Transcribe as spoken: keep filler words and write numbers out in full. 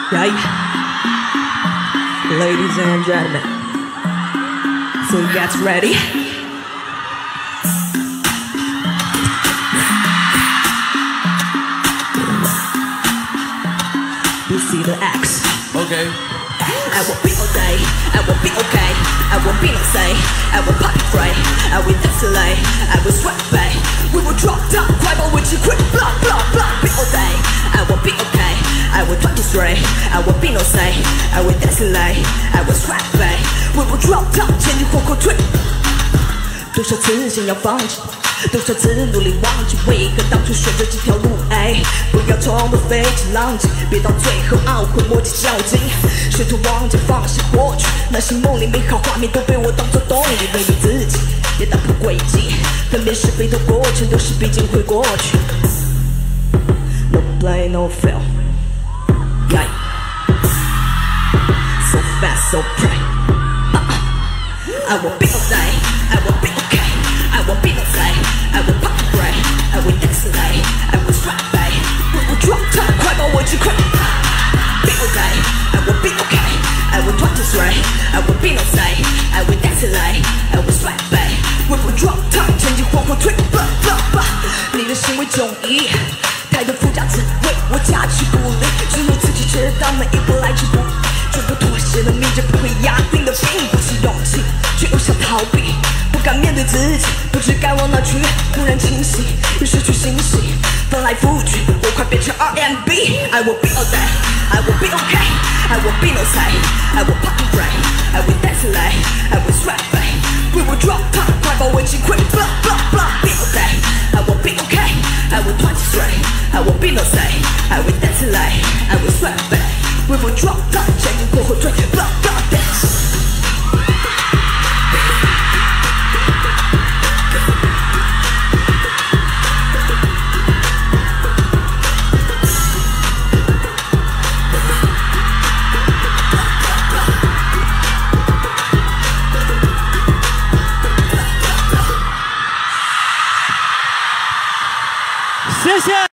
Yeah. Ladies and gentlemen, so you guys ready? You see the X. Okay. I will be all day, I will be okay, I will be no say, I will party free, I will dance late, I will sweat back. We will drop down, cry but we will quick, blah blah blah. Be all day, I will be okay, I will party straight, I will be no say, I will dance late, I will sweat back. We will drop down，前进后后退。多少次想要放弃，多少次努力忘记，为何当初选择这条路？哎，不要冲动飞起浪迹，别到最后懊悔莫及较劲。试图忘记放下过去，那些梦里美好画面都被我当作动力，为你自己也打破轨迹，分辨是非的过程都是必经会过去。No play no fail, yeah. So fast so pray. I will be all day, I will be okay, I will be no say, I will pop pray, I will dance late, I will strike back, we will drop time, 快把我击溃。Be all day, I will be okay, I will try to stray, I will be no say, I will dance late, I will strike back, we will drop time， 前进或后退。吧吧吧，你的行为迥异，太多复杂词为我加持鼓励，只有自己知道每一步来之不易，绝不妥协的秘诀，不会压定的并不是勇气。却又想逃避，不敢面对自己，不知该往哪去。忽然清醒，又失去信息，翻来覆去，我快变成 R and B。I will be all day, I will be okay, I will be no say, I will pop and pray, I will dance late, I will sweat back, we will drop top， 快把我击溃。Blah blah blah, be all day, I will be okay, I will twenty straight, I will be no say, I will dance late, I will sweat back, we will drop top， 前进或后退。Blah blah dance。 谢谢。